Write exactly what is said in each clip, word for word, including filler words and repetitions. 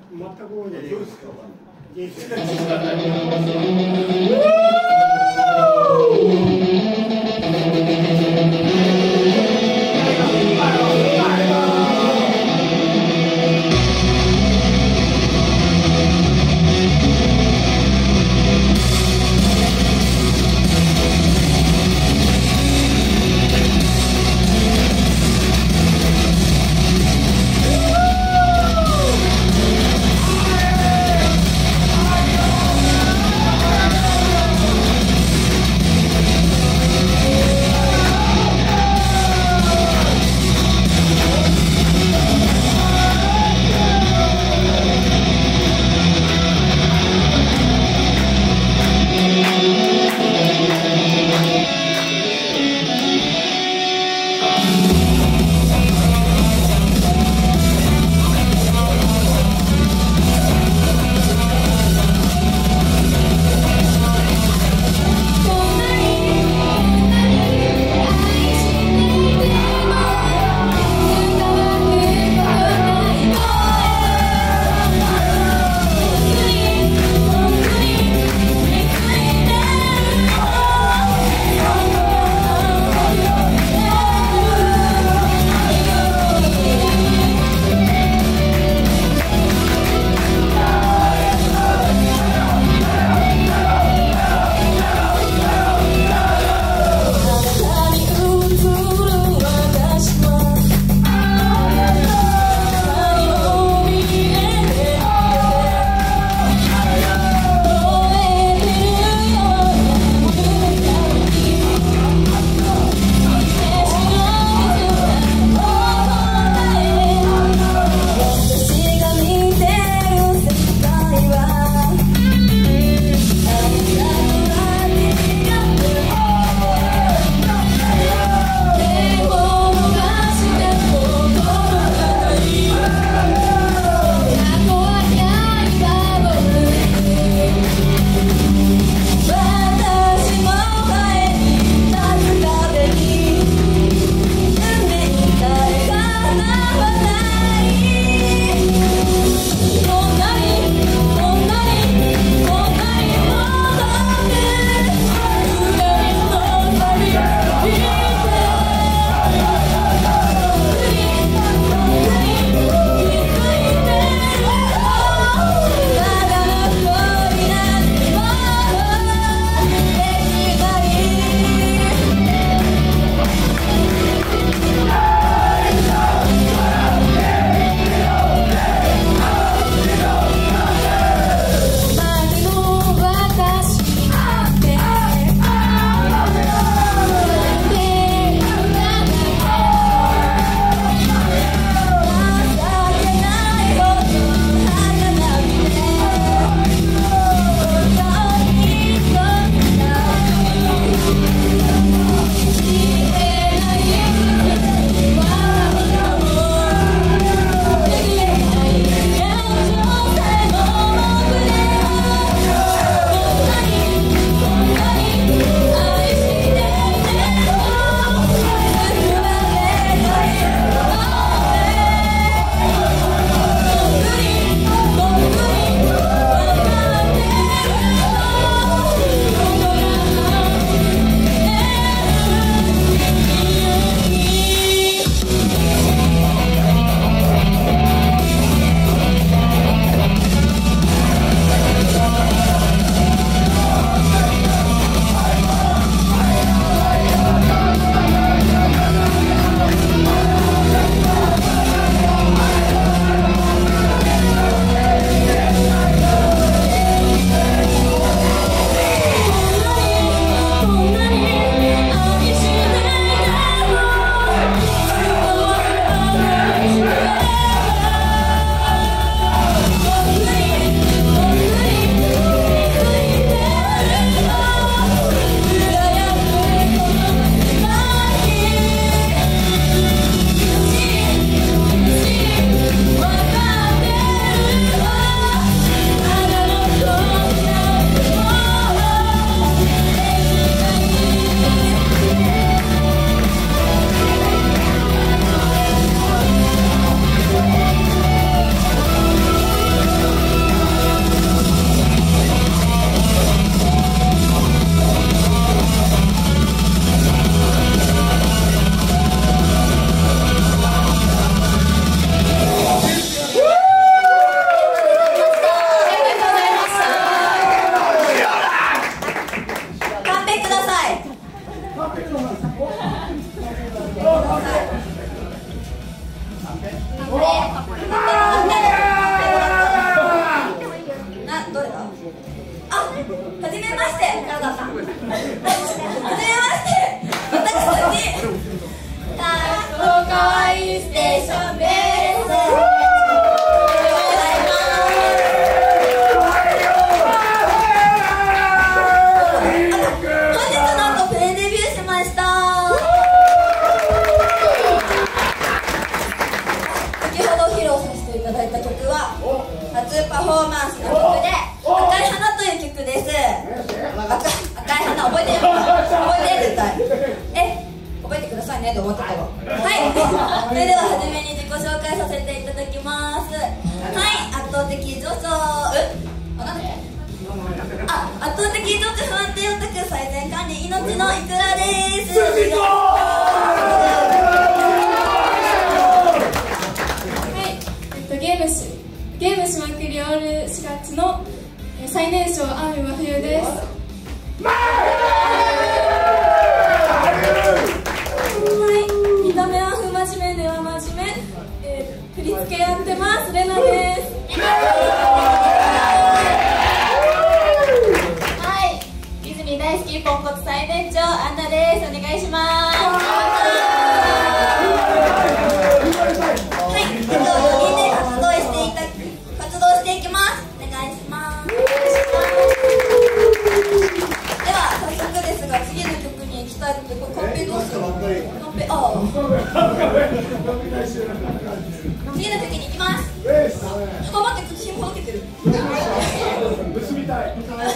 全く覚えてない。人生初パフォーマンスの曲で「赤い花」という曲です。赤赤い花覚えてよ、覚えて絶対。え覚えてくださいねと思ったけど、はい。それでは初めに自己紹介させていただきます。はい、圧倒的女装、えあ、なんだっけ、あ、圧倒的女子不安定オタク最善管理命のいくらです。はい、えっと、ゲームしゲームしまくりオールしがちの最年少安部真冬です。はい、見た目は不真面目では真面目、えー、振り付けやってますレナです。大好きポンコツ最年長アンナです。お願いします。はい、えっとよにんで活動していた活動していきます。お願いします。では早速ですが次の曲に行きたいので、これカンペどうする？カンペ、ああ。次の曲に行きます。あ、待って、口ほどけてる。 結びたい。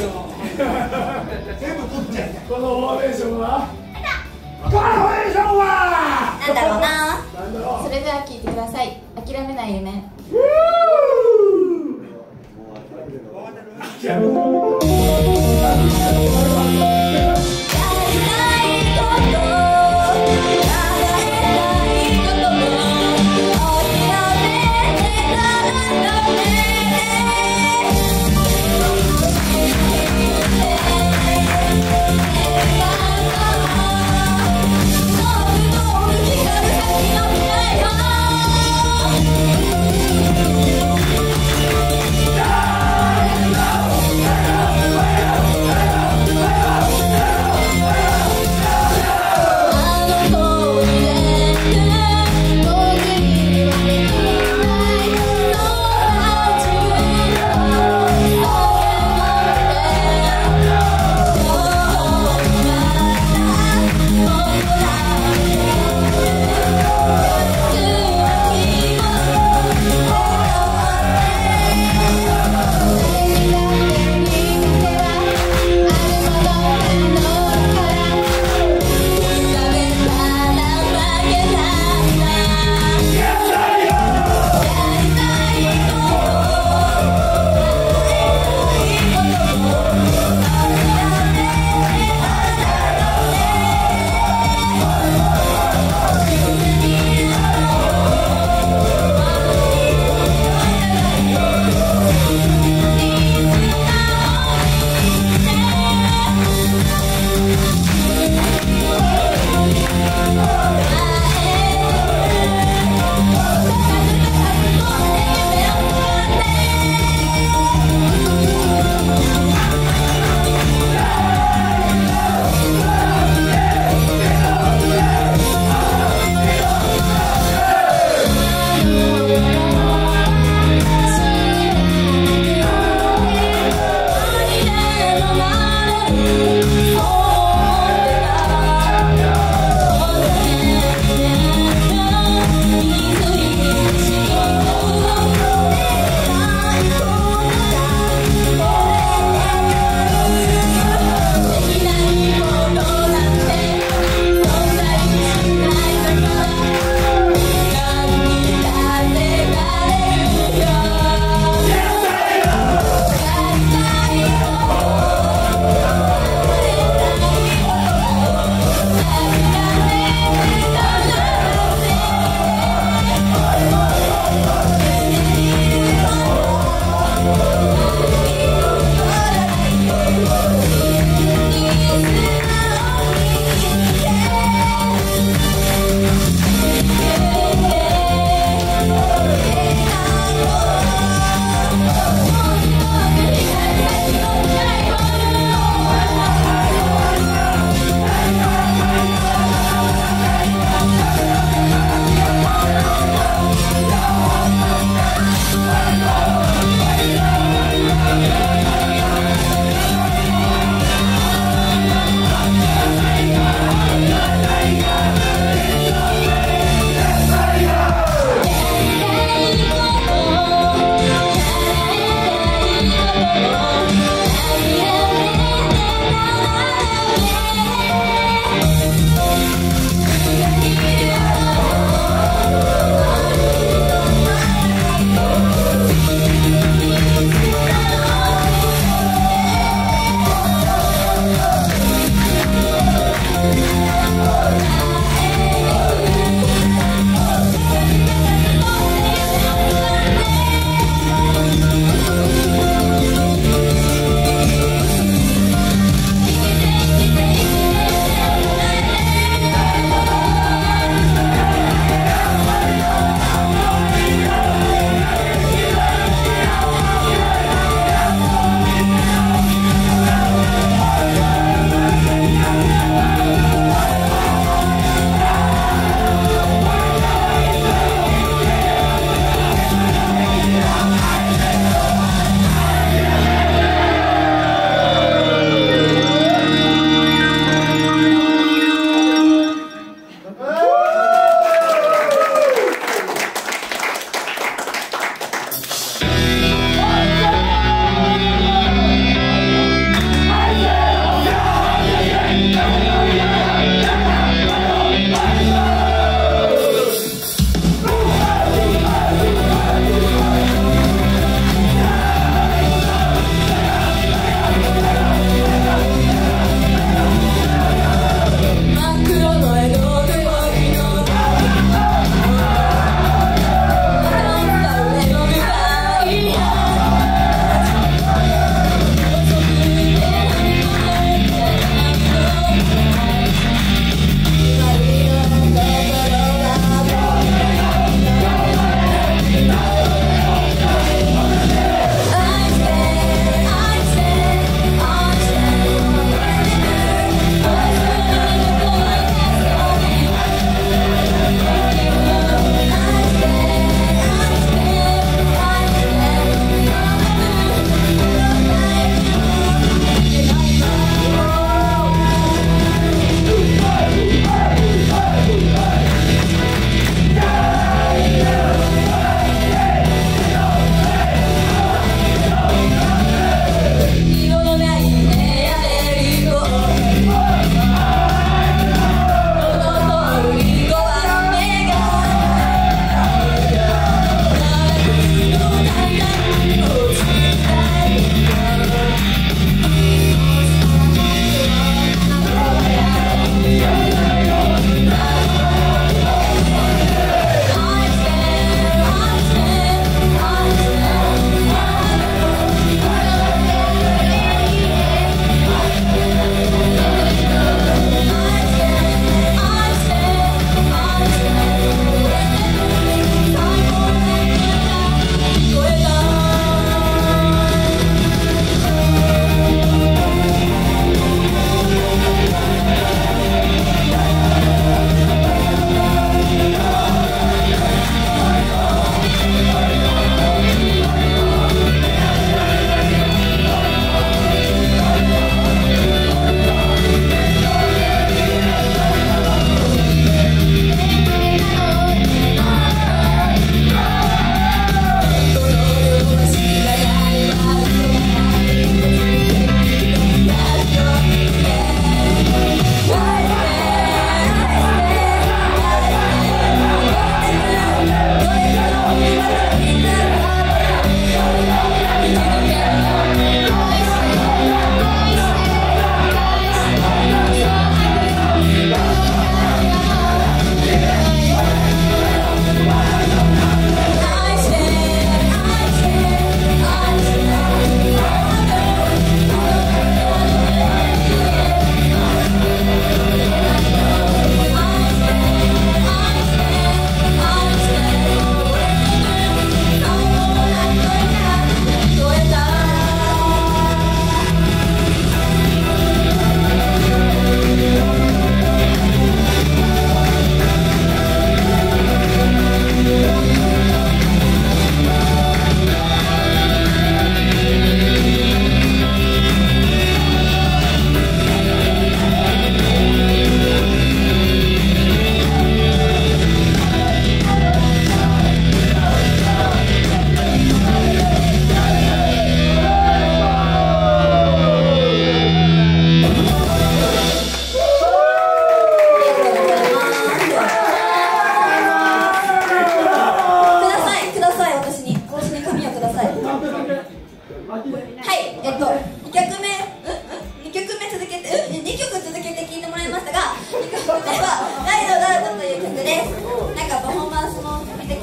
全部取っちゃう。このフォーメーションは？このフォーメーションは？ なんだろうな。 それでは聴いてください。諦めない夢。 「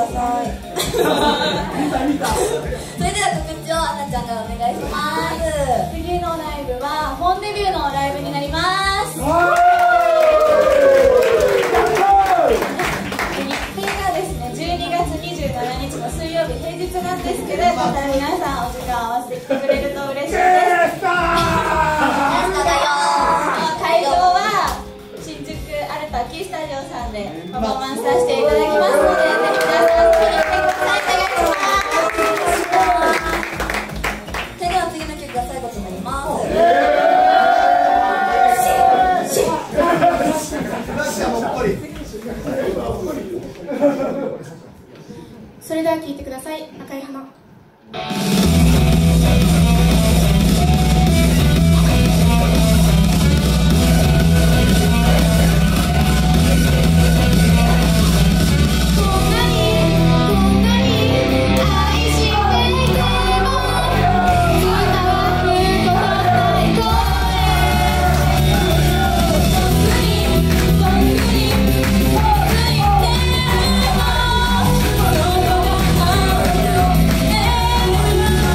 ださい。それでは告知をアンナちゃんからお願いします。 次のライブは本デビューのライブになります。日程がですね、じゅうにがつにじゅうしちにちの水曜日、平日なんですけど、また皆さんお時間合わせて来てくれると嬉しいです。会場は新宿アルタキースタジオさんでパフォーマンスさせていただきますので、ぜひ皆さん見に来てください。お願いします。 それでは次の曲が最後となります。 それでは聴いてください。赤い花。 「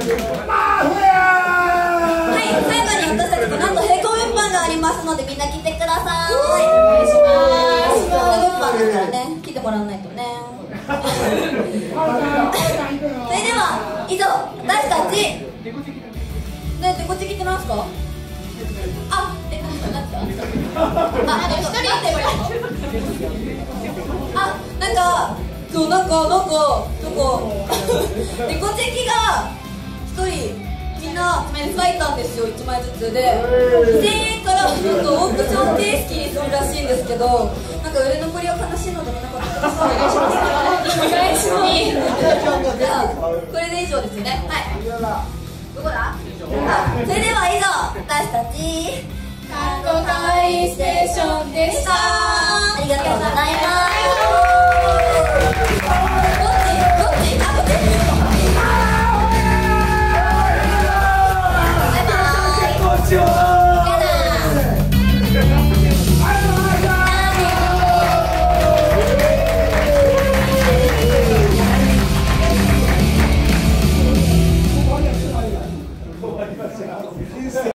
はい、最後に私たちとなんと並行運搬がありますのでみんな来てください。お願いします。運搬だからね、来てもらわないとね。それでは以上、私たちね、デコチキってなんすか？あ、デコチキなんすか？あ、一人であ、なんかそう、なんか、なんか、なんかデコチキが一人みんな書いたんですよ、いちまいずつでにせんえんからちょっとオークション形式にするらしいんですけど、なんか売れ残りは悲しいのでみんな買ってください。お願いします。お願いします。これで以上ですよね。はい。どこだ？あ、それでは以上、私たちかっこかわいいステーションでした。 ありがとうございます。どっち？どっち？あ、こっち？バイバーイ。 こんにちは。終わりました。